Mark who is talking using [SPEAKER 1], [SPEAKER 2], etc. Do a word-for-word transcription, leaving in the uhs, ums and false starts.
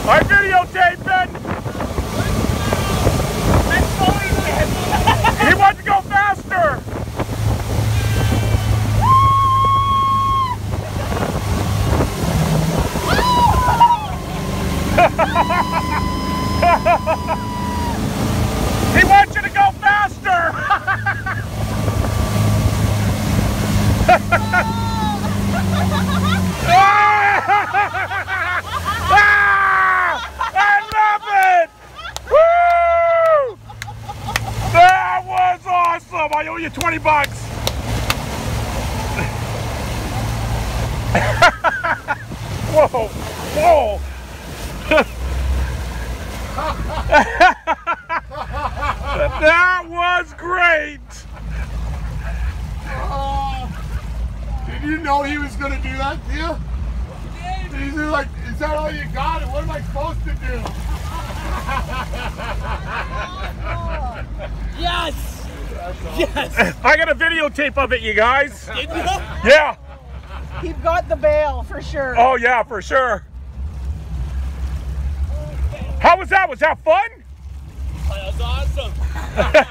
[SPEAKER 1] I videotaping. He wants to go faster. He wants you to go faster. I love it! Woo! That was awesome! I owe you twenty bucks. Whoa! Whoa! That was great!
[SPEAKER 2] Uh, did you know he was going to do that to you? He's like, is that all you got? And what am I supposed to do?
[SPEAKER 3] Yes!
[SPEAKER 2] Awesome.
[SPEAKER 3] Yes!
[SPEAKER 1] I got a videotape of it, you guys.
[SPEAKER 3] Did you?
[SPEAKER 1] Yeah.
[SPEAKER 4] He got the bail for sure.
[SPEAKER 1] Oh yeah, for sure. How was that? Was that fun?
[SPEAKER 3] That was awesome.